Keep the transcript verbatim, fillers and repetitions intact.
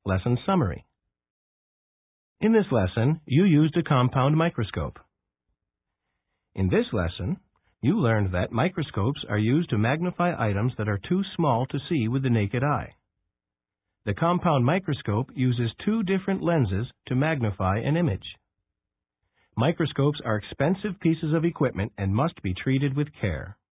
Lesson Summary. In this lesson, you used a compound microscope. In this lesson, you learned that microscopes are used to magnify items that are too small to see with the naked eye. The compound microscope uses two different lenses to magnify an image. Microscopes are expensive pieces of equipment and must be treated with care.